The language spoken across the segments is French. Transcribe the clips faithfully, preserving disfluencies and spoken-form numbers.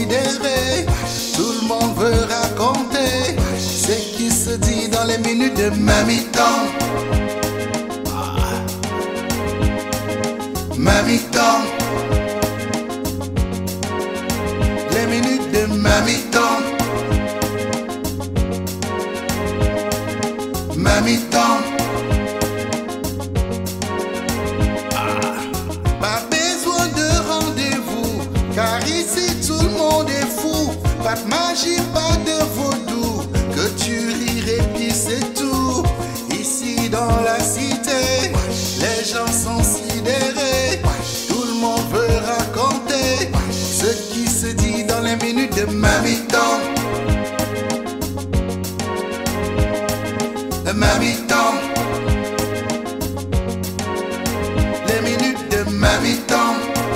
sidéré. Tout le monde veut raconter ce qui se dit dans les minutes de Mamitan. Mamitan. Les minutes de Mamitan. Mamitan. Pas besoin de rendez-vous, car ici tout le monde est fou. Pas de magie, pas de vaudou, que tu rirais puis c'est tout. Ici dans la cité, les gens sont sidérés. Tout le monde veut raconter ce qui se dit dans les minutes de Mamitan. Mamitan. Les minutes de Mamitan.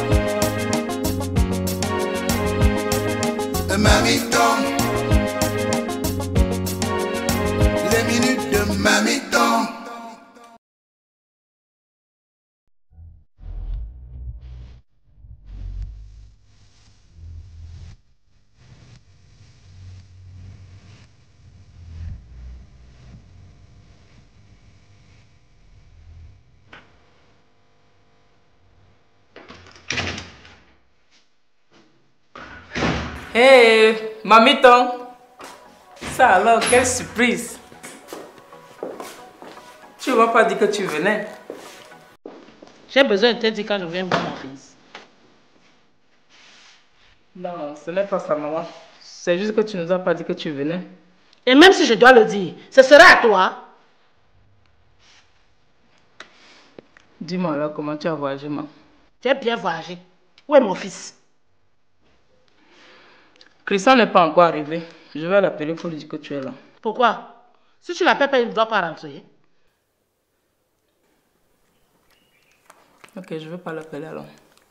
Mamitan. Les minutes de Mamitan. Hey, Mamitan. Ça alors, quelle surprise. Tu ne m'as pas dit que tu venais. J'ai besoin de te dire quand je viens voir mon fils. Non, ce n'est pas ça, maman. C'est juste que tu ne nous as pas dit que tu venais. Et même si je dois le dire, ce sera à toi. Dis-moi alors comment tu as voyagé, maman. J'ai bien voyagé. Où est mon fils? Christian n'est pas encore arrivé. Je vais l'appeler pour lui dire que tu es là. Pourquoi? Si tu l'appelles pas, il ne doit pas rentrer. Ok, je ne vais pas l'appeler alors.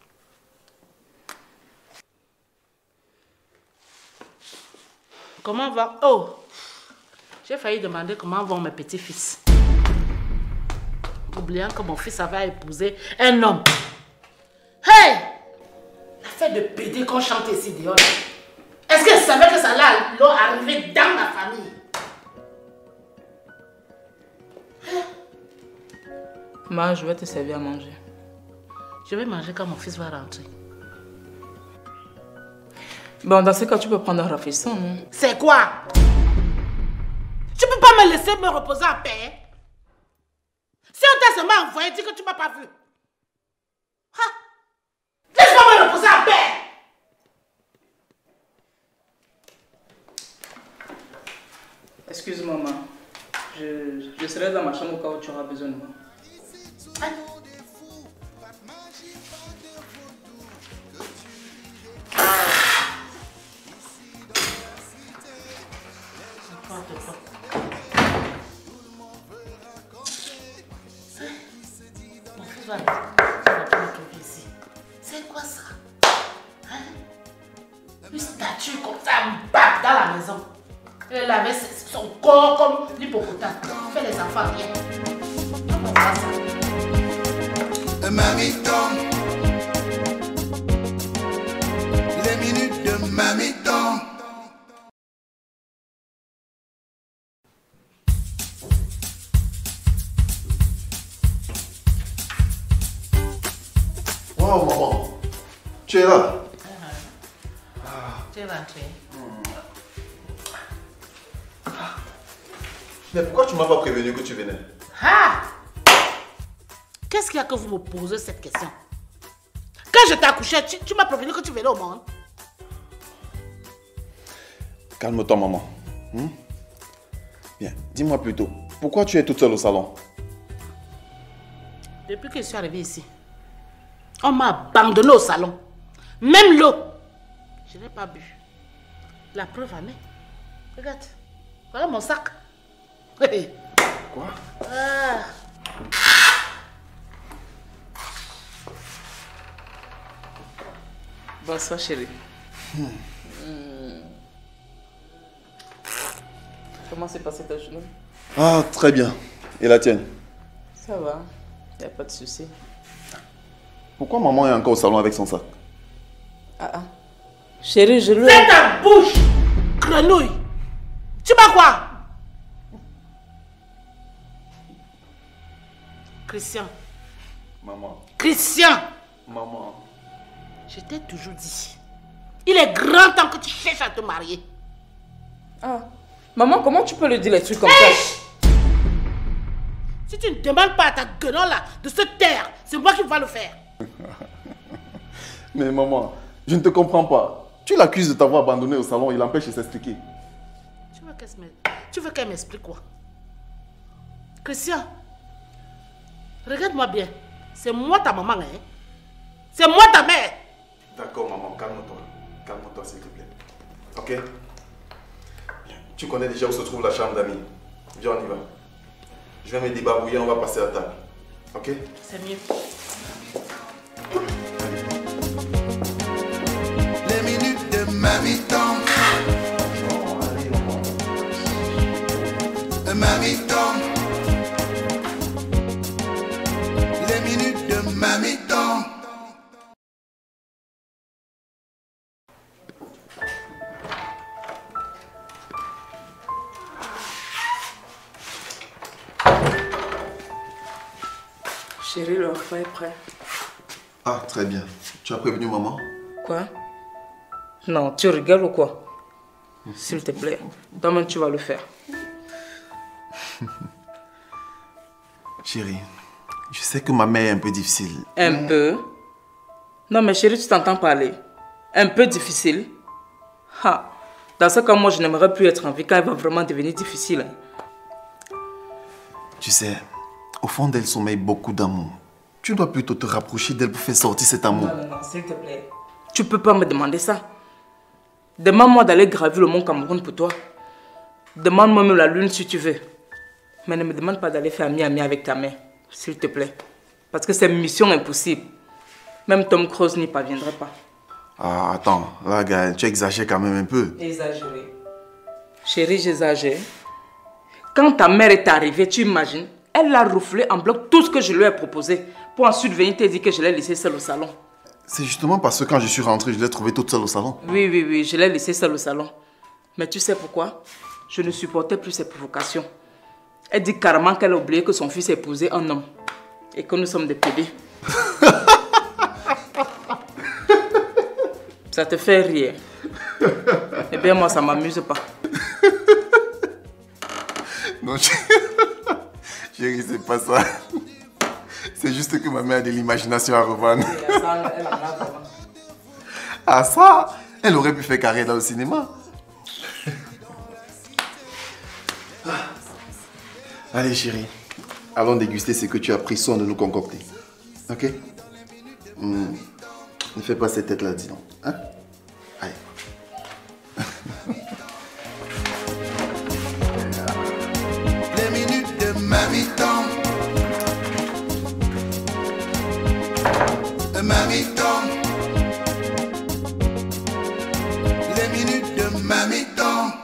Comment va... Oh! J'ai failli demander comment vont mes petits-fils. Oubliant que mon fils avait épousé un homme. Hey! L'affaire de pédé qu'on chante ici dehors. Est-ce qu'elle savait que ça allait leur arriver dans ma famille? Maman, je vais te servir à manger. Je vais manger quand mon fils va rentrer. Bon, dans ce cas, tu peux prendre un rafraîchissant, non? C'est quoi? Tu peux pas me laisser me reposer en paix? Si on t'a seulement envoyé, dis que tu m'as pas vu. Ha? Laisse-moi me reposer en paix! Excuse-moi, maman. Je, je serai dans ma chambre au cas où tu auras besoin de moi. Hein? Mon fils va me trouver ici. C'est quoi ça? Hein? Une statue comme ça, bac dans la maison. Elle avait son corps comme l'hippopotame. Fait les enfants rien. On va voir ça. Mamitan. Les minutes de Mamitan. Wow, maman, tu es là? Uh-huh. Tu es rentré. Mais pourquoi tu m'as pas prévenu que tu venais? Ah! Qu'est-ce qu'il y a que vous me posez cette question? Quand je t'ai accouché, tu, tu m'as prévenu que tu venais au monde? Calme-toi, maman. Hmm? Bien, dis-moi plutôt, pourquoi tu es toute seule au salon? Depuis que je suis arrivée ici, on m'a abandonné au salon. Même l'eau, je n'ai pas bu. La preuve en est. Regarde, voilà mon sac. Quoi? Ah. Bonsoir, chérie. Hmm. Hmm. Comment s'est passée ta journée? Ah, très bien. Et la tienne? Ça va, il n'y a pas de souci. Pourquoi maman est encore au salon avec son sac? Ah ah. Chérie, je le... Fais ta bouche, grenouille. Tu m'as quoi? Christian. Maman. Christian. Maman. Je t'ai toujours dit. Il est grand temps que tu cherches à te marier. Ah. Maman, comment tu peux le dire les trucs comme hey ça? Si tu ne demandes pas à ta guenon là de se taire, c'est moi qui vais le faire. Mais maman, je ne te comprends pas. Tu l'accuses de t'avoir abandonné au salon, il l'empêche de s'expliquer. Tu veux qu'elle me... tu veux qu'elle m'explique quoi? Christian, regarde-moi bien. C'est moi ta maman, hein? C'est moi ta mère. D'accord maman, calme-toi. Calme-toi s'il te plaît. Ok? Tu connais déjà où se trouve la chambre d'amis. Viens, on y va. Je vais me débarbouiller, on va passer à table. Ok? C'est mieux. Les minutes de mamie tombe. Mamie tombe. Les minutes de mamie tombe. Chérie, le repas est prêt. Ah, très bien. Tu as prévenu maman? Quoi? Non, tu rigoles ou quoi? S'il te plaît, toi-même tu vas le faire. Chérie, je sais que ma mère est un peu difficile. Un peu? Non mais chérie, tu t'entends parler. Un peu difficile? Ha. Dans ce cas, moi je n'aimerais plus être en vie car elle va vraiment devenir difficile. Tu sais, au fond d'elle sommeille beaucoup d'amour. Tu dois plutôt te rapprocher d'elle pour faire sortir cet amour. Non, non, non, s'il te plaît. Tu peux pas me demander ça. Demande-moi d'aller gravir le mont Cameroun pour toi. Demande-moi même la lune si tu veux. Mais ne me demande pas d'aller faire ami-ami avec ta mère, s'il te plaît. Parce que c'est une mission impossible. Même Tom Cruise n'y parviendrait pas. Ah, attends, là, Gaël, tu exagères quand même un peu. Exagéré. Chérie, j'exagère. Quand ta mère est arrivée, tu imagines, elle a roufflé en bloc tout ce que je lui ai proposé pour ensuite venir te dire que je l'ai laissée seule au salon. C'est justement parce que quand je suis rentrée, je l'ai trouvée toute seule au salon. Oui, oui, oui, je l'ai laissée seule au salon. Mais tu sais pourquoi? Je ne supportais plus ses provocations. Elle dit carrément qu'elle a oublié que son fils a épousé un homme et que nous sommes des pédés. Ça te fait rire. Eh bien, moi, ça ne m'amuse pas. Non, chérie, c'est pas ça. C'est juste que ma mère a de l'imagination à revendre. Ah ça, elle aurait pu faire carrière dans le cinéma. Allez chérie, allons déguster ce que tu as pris soin de nous concocter. Ok? mmh. Ne fais pas cette tête là, dis donc. Hein? Allez. Les minutes de mamie tombe. Mamie tombe. Les minutes de mamie tombe.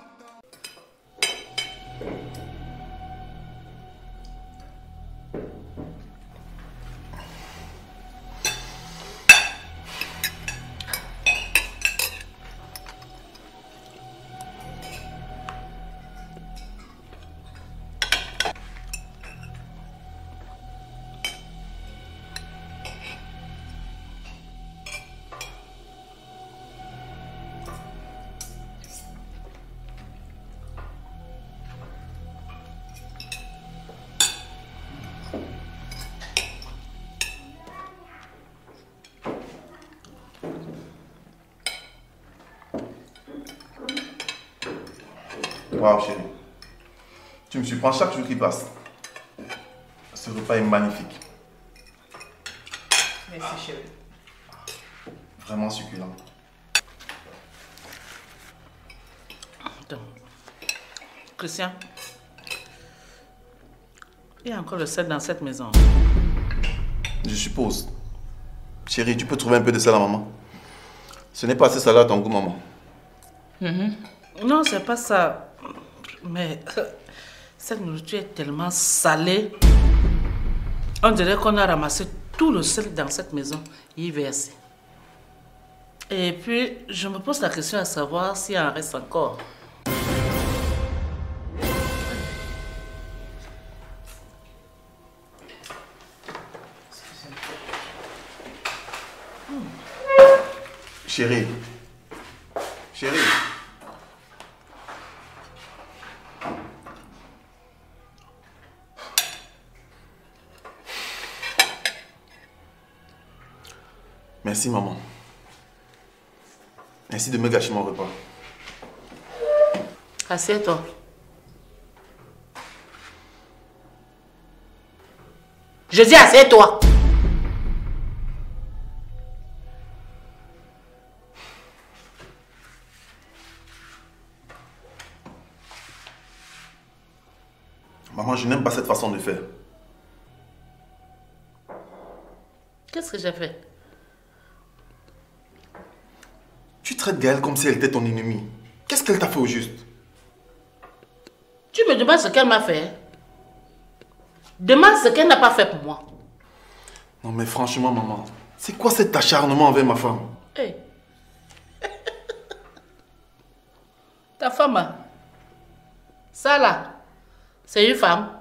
Waouh chérie, tu me surprends chaque jour qui passe. Ce repas est magnifique. Merci chérie. Vraiment succulent. Attends. Christian, il y a encore le sel dans cette maison. Je suppose. Chérie, tu peux trouver un peu de sel à maman. Ce n'est pas assez salé à ton goût, maman. Mm-hmm. Non, c'est pas ça. Mais cette nourriture est tellement salée. On dirait qu'on a ramassé tout le sel dans cette maison et y versé. Et puis, je me pose la question à savoir s'il en reste encore. Chérie. Chérie. Merci, maman. Merci de me gâcher mon repas. Assieds-toi. Je dis assieds-toi. Maman, je n'aime pas cette façon de faire. Qu'est-ce que j'ai fait? Tu traites Gaëlle comme si elle était ton ennemie. Qu'est-ce qu'elle t'a fait au juste? Tu me demandes ce qu'elle m'a fait? Demande ce qu'elle n'a pas fait pour moi. Non mais franchement, maman, c'est quoi cet acharnement envers ma femme? Hey. Ta femme, hein? Ça là, c'est une femme.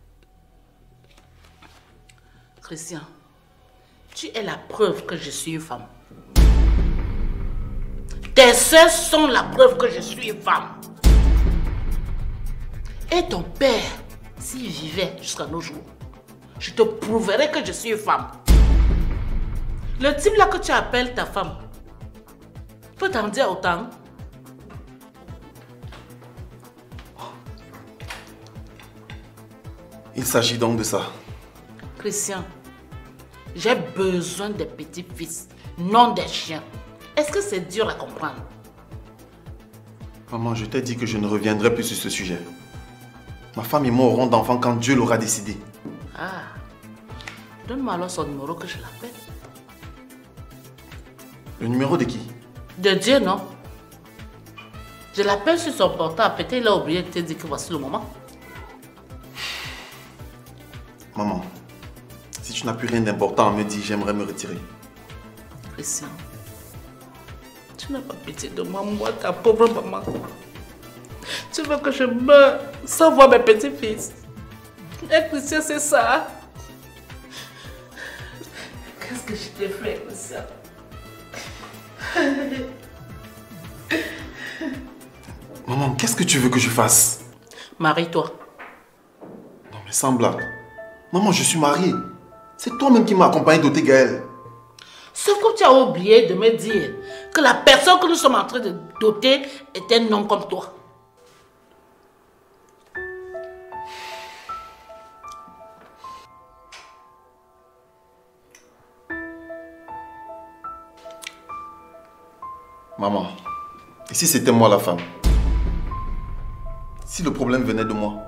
Christian, tu es la preuve que je suis une femme. Tes soeurs sont la preuve que je suis une femme. Et ton père, s'il vivait jusqu'à nos jours, je te prouverai que je suis une femme. Le type là que tu appelles ta femme, peut t'en dire autant? Il s'agit donc de ça. Christian, j'ai besoin des petits-fils, non des chiens. Est-ce que c'est dur à comprendre? Maman, je t'ai dit que je ne reviendrai plus sur ce sujet. Ma femme et moi aurons d'enfants quand Dieu l'aura décidé. Ah, donne-moi alors son numéro que je l'appelle. Le numéro de qui? De Dieu, non? Je l'appelle sur son portable. Peut-être il a oublié de te dire que voici le moment. Maman, si tu n'as plus rien d'important à me dire, j'aimerais me retirer. Christian, tu n'as pas pitié de moi, moi, ta pauvre maman. Tu veux que je meure sans voir mes petits-fils? Et Christian, c'est ça? Qu'est-ce que je t'ai fait, Christian? Maman, qu'est-ce que tu veux que je fasse? Marie-toi. Non mais sans blague. Maman, je suis marié. C'est toi-même qui m'as accompagné d'ôter Gaëlle. Sauf que tu as oublié de me dire que la personne que nous sommes en train de doter est un homme comme toi. Maman, et si c'était moi la femme? Si le problème venait de moi?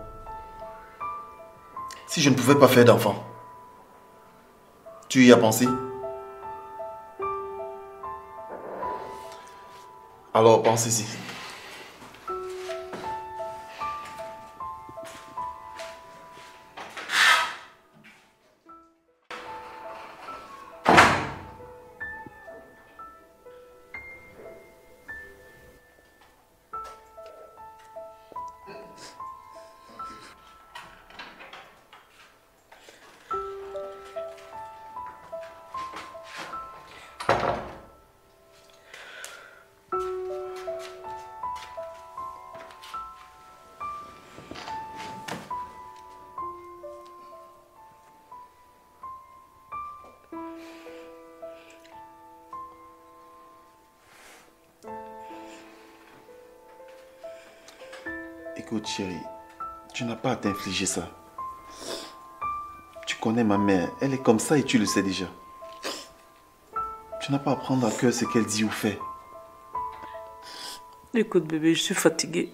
Si je ne pouvais pas faire d'enfant? Tu y as pensé? Alors pense-y. Écoute chérie, tu n'as pas à t'infliger ça. Tu connais ma mère, elle est comme ça et tu le sais déjà. Tu n'as pas à prendre à cœur ce qu'elle dit ou fait. Écoute bébé, je suis fatiguée.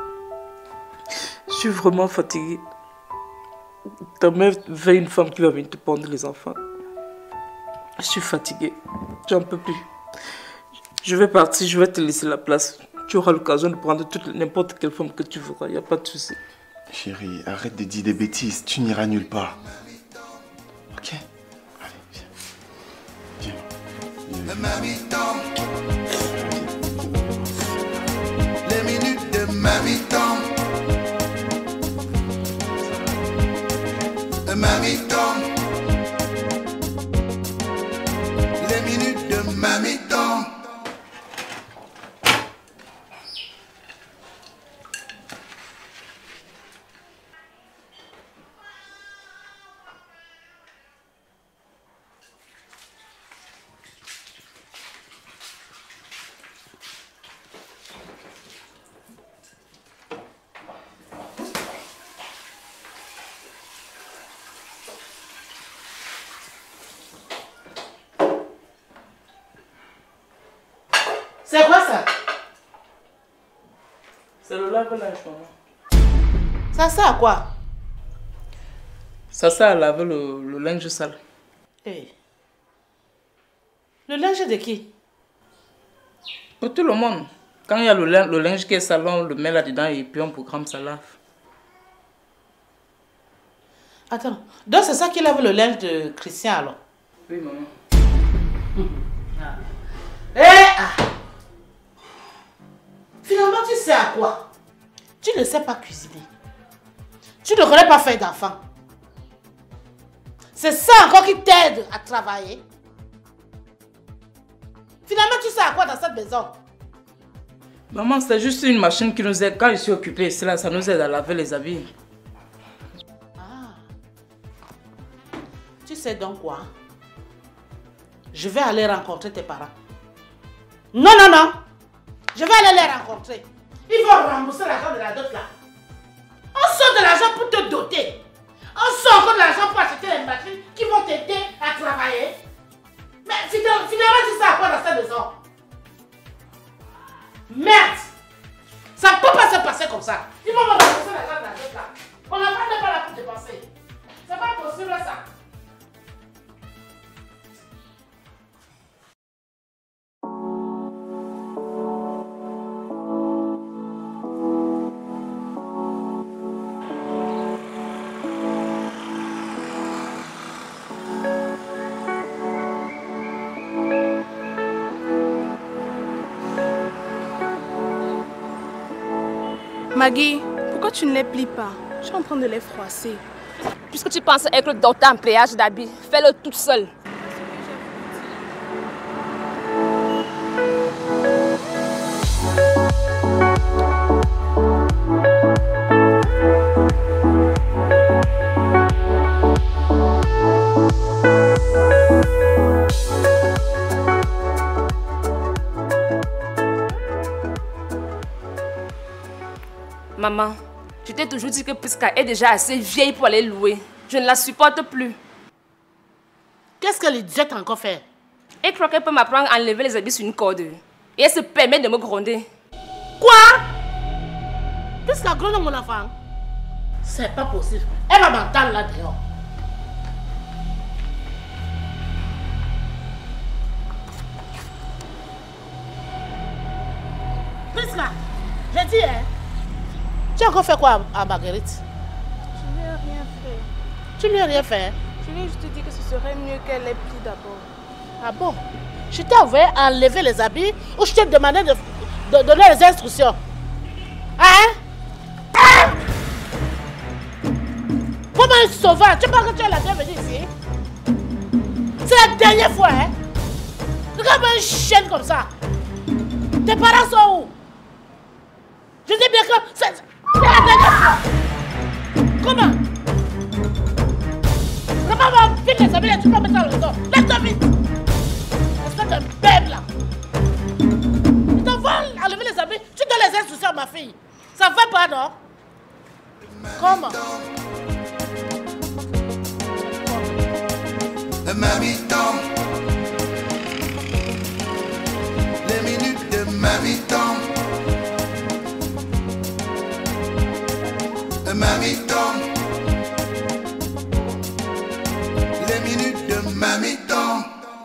Je suis vraiment fatiguée. Ta mère veut une femme qui va venir te prendre les enfants. Je suis fatiguée. J'en peux plus. Je vais partir, je vais te laisser la place. Tu auras l'occasion de prendre n'importe quelle femme que tu voudras, il n'y a pas de souci. Chérie, arrête de dire des bêtises, tu n'iras nulle part. Ok? Allez, viens. Viens. Viens. C'est quoi ça? C'est le lave-linge, maman. Ça sert à quoi? Ça sert à laver le, le linge sale. Hey. Le linge de qui? Pour tout le monde. Quand il y a le, le linge qui est sale, on le met là-dedans et puis on programme ça lave. Attends, donc c'est ça qui lave le linge de Christian alors? Oui, maman. Eh ah. Finalement, tu sais à quoi? Tu ne sais pas cuisiner. Tu ne connais pas faire d'enfant. C'est ça encore qui t'aide à travailler. Finalement, tu sais à quoi dans cette maison? Maman, c'est juste une machine qui nous aide. Quand je suis occupée, cela, ça nous aide à laver les habits. Ah. Tu sais donc quoi? Je vais aller rencontrer tes parents. Non, non, non. Je vais aller les rencontrer. Ils vont rembourser l'argent de la dot là. On sort de l'argent pour te doter. On sort encore de l'argent pour acheter les machines qui vont t'aider à travailler. Mais finalement, tu sais à quoi dans cette maison? Merde! Ça ne peut pas se passer comme ça. Ils vont me rembourser l'argent de la dot là. On n'a pas là pour dépenser. C'est pas possible ça. Maggie, pourquoi tu ne les plies pas? Je suis en train de les froisser. Puisque tu penses être le docteur en pliage d'habits, fais-le toute seule. Maman, je t'ai toujours dit que Prisca est déjà assez vieille pour aller louer. Je ne la supporte plus. Qu'est-ce que l'idiot a encore fait? Elle croit qu'elle peut m'apprendre à enlever les habits sur une corde. Et elle se permet de me gronder. Quoi? Prisca gronde mon enfant? C'est pas possible. Elle va m'entendre là dehors. Prisca, j'ai dit, hein? Tu as encore fait quoi à, à Marguerite? Je lui ai rien fait. Tu lui as rien fait? Je lui ai juste dit que ce serait mieux qu'elle les plie d'abord. Ah bon? Je t'ai envoyé à enlever les habits ou je t'ai demandé de, de donner les instructions? Hein? Hein? Comment un sauvage? Tu penses que tu es la bienvenue ici? C'est la dernière fois, hein? Regarde une chienne comme ça. Tes parents sont où? Je dis bien que c'est... Comment? Comment va vite les habits là, tu peux mettre ça dans le dos? Laisse-toi vite! Espèce de bête là! Ils t'envoient enlever les habits, tu donnes les instructions à ma fille. Ça fait pas, non? Comment? Mamie tombe. Les minutes de mamie tombe. Mamie tombe. Les minutes de mamie tombe.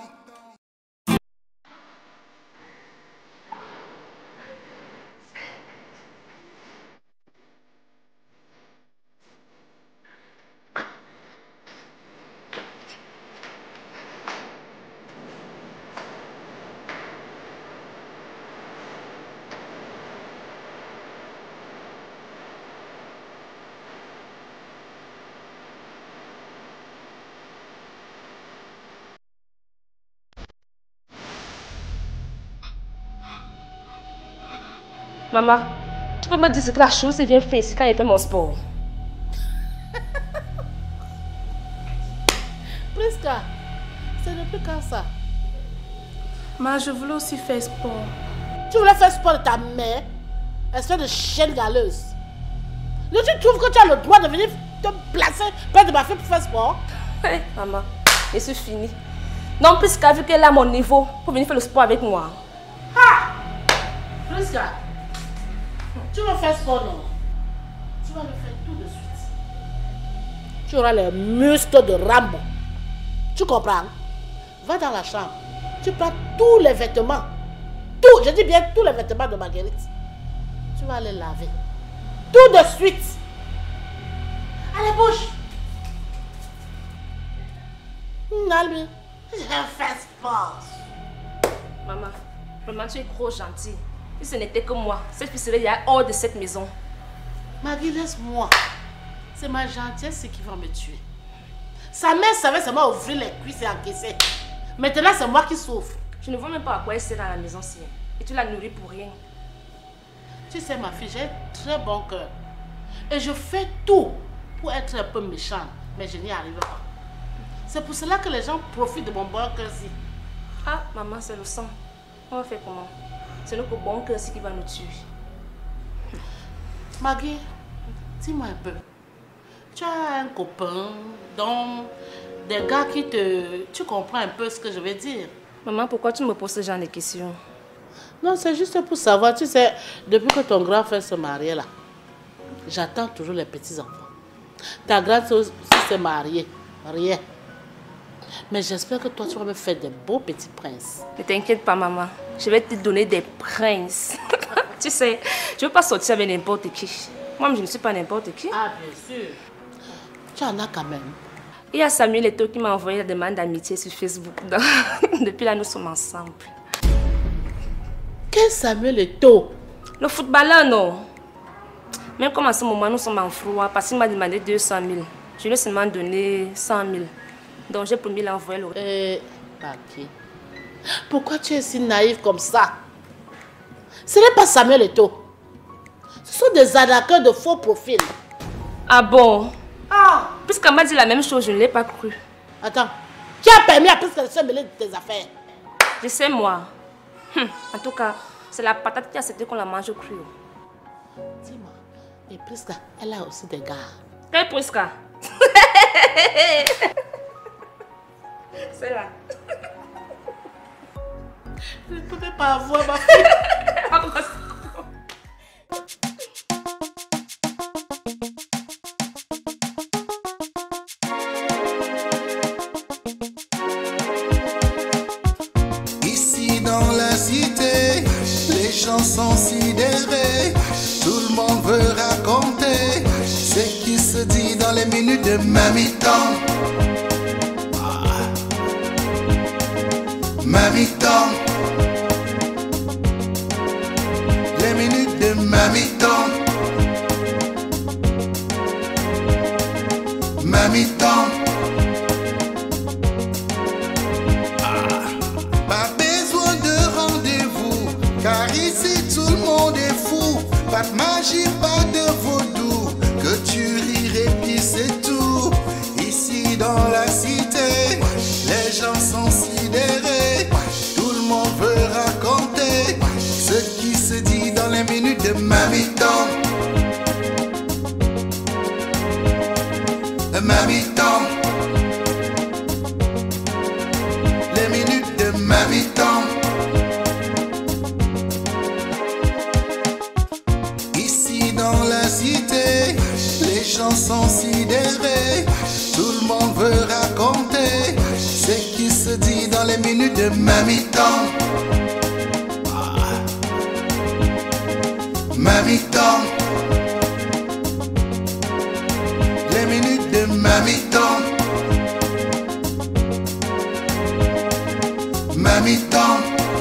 Maman, tu peux me dire que la chose est bien faite ici quand elle fait mon sport. Prisca, c'est depuis quand ça? Mais je voulais aussi faire sport. Tu voulais faire sport de ta mère? Espèce de chienne galeuse. Mais tu trouves que tu as le droit de venir te placer près de ma fille pour faire sport? Hey, maman, et c'est fini. Non, Prisca, vu qu'elle est à mon niveau, pour venir faire le sport avec moi. Ah! Prisca, tu vas faire sport, non? Tu vas le faire tout de suite. Tu auras les muscles de Rambo. Tu comprends? Va dans la chambre. Tu prends tous les vêtements. Tout, je dis bien tous les vêtements de Marguerite. Tu vas les laver. Tout de suite. Allez, bouge. Nalbi, je vais faire sport. Maman, vraiment tu es trop gentille. Si ce n'était que moi, cette fille serait déjà hors de cette maison. Maggie, laisse-moi. C'est ma gentillesse qui va me tuer. Sa mère savait seulement ouvrir les cuisses et encaisser. Maintenant, c'est moi qui souffre. Je ne vois même pas à quoi elle sert dans la maison, si. Et tu la nourris pour rien. Tu sais, ma fille, j'ai un très bon cœur. Et je fais tout pour être un peu méchante. Mais je n'y arrive pas. C'est pour cela que les gens profitent de mon bon cœur-ci. Ah, maman, c'est le sang. On va faire comment? C'est notre bon cœur-ci qui va nous tuer. Maggie, dis-moi un peu. Tu as un copain, donc des gars qui te... Tu comprends un peu ce que je veux dire? Maman, pourquoi tu me poses ce genre de questions? Non, c'est juste pour savoir. Tu sais, depuis que ton grand frère se mariait là, j'attends toujours les petits-enfants. Ta grande sœur aussi s'est mariée. Rien. Mais j'espère que toi, tu vas me faire des beaux petits princes. Ne t'inquiète pas, maman. Je vais te donner des princes. Tu sais, je ne veux pas sortir avec n'importe qui. Moi, je ne suis pas n'importe qui. Ah, bien sûr. Tu en as quand même. Il y a Samuel Eto'o qui m'a envoyé la demande d'amitié sur Facebook. Donc, depuis là, nous sommes ensemble. Quel Samuel Eto'o? Le footballeur, non. Même comme en ce moment, nous sommes en froid, parce qu'il m'a demandé deux cent mille. Je lui ai seulement donné cent mille. Donc, j'ai promis l'envoyer le... Eh, Papier. Pourquoi tu es si naïf comme ça? Ce n'est pas Samuel Eto'o. Ce sont des arnaqueurs de faux profils. Ah bon? Ah! Puisqu'elle m'a dit la même chose, je ne l'ai pas cru. Attends, qui a permis à Prisca de se mêler de tes affaires? Je sais, moi. Hum, en tout cas, c'est la patate qui a accepté qu'on la mange crue. Dis-moi, et Prisca, elle a aussi des gars. Quelle Prisca? C'est là. Je ne pouvais pas avoir ma fille. Ici dans la cité, les gens sont sidérés. Tout le monde veut raconter ce qui se dit dans les minutes de Mamitan. Mamitan. Les minutes de Mamitan. Mamitan. Pas besoin de rendez-vous, car ici tout le monde est fou. Pas de magie, pas de vaudou, que tu rirais puis c'est tout. Ici dans la cité, les gens sont sidérés. Tout le monde veut raconter ce qui se dit dans les minutes de Mamitan. Mamitan. Les minutes de Mamitan. Ici dans la cité, les gens sont sidérés. Tout le monde veut raconter ce qui se dit dans les minutes de Mamitan. Mamitan. Les minutes de Mamitan. Mamitan.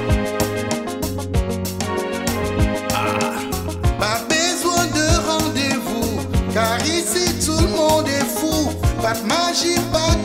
Pas besoin de rendez-vous, car ici tout le monde est fou. Pas de magie, pas de